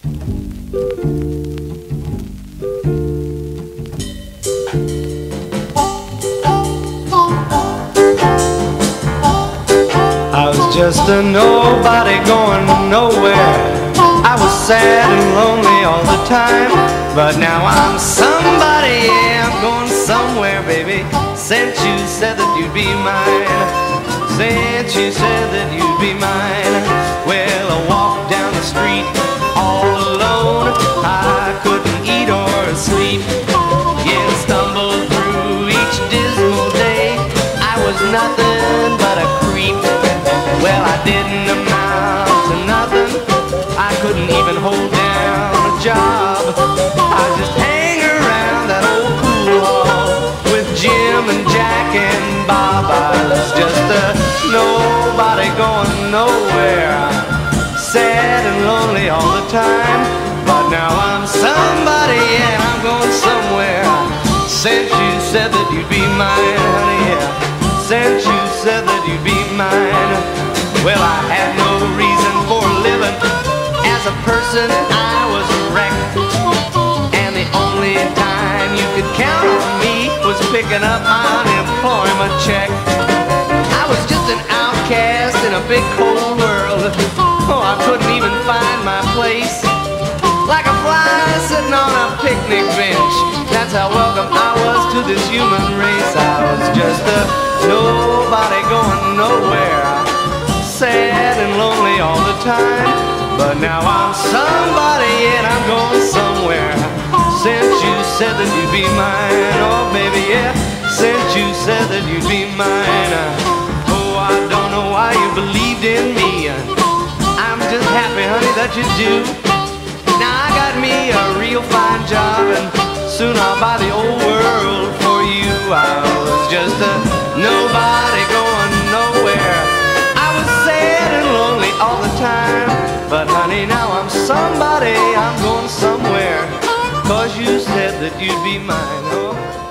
I was just a nobody going nowhere. I was sad and lonely all the time, but now I'm somebody, yeah, I'm going somewhere, baby. Since you said that you'd be mine, since you said that you'd be mine. Well, I walked down the street all alone. I couldn't eat or sleep. Yeah, stumbled through each dismal day. I was nothing but a creep. Well, I didn't amount to nothing. I couldn't even hold down a job. I just hang around that old pool hall with Jim and Jack and Bob. I was just a nobody going nowhere, sad and lonely all the time. But now I'm somebody and I'm going somewhere. Since you said that you'd be mine, honey, yeah. Since you said that you'd be mine. Well, I had no reason for living. As a person, I was a wreck. And the only time you could count on me was picking up my unemployment check. I was just an outcast in a big cold world. Oh, I couldn't even find my place. Like a fly sitting on a picnic bench. That's how welcome I was to this human race. I was just a nobody going nowhere, sad and lonely all the time. But now I'm somebody and I'm going somewhere. Since you said that you'd be mine, oh baby, yeah. Since you said that you'd be mine. Oh, I don't know why you believed in me. I'm just happy, honey, that you do. Now I got me a real fine job, and soon I'll buy the old world for you. I was just a nobody going nowhere. I was sad and lonely all the time. But honey, now I'm somebody, I'm going somewhere. 'Cause you said that you'd be mine, oh.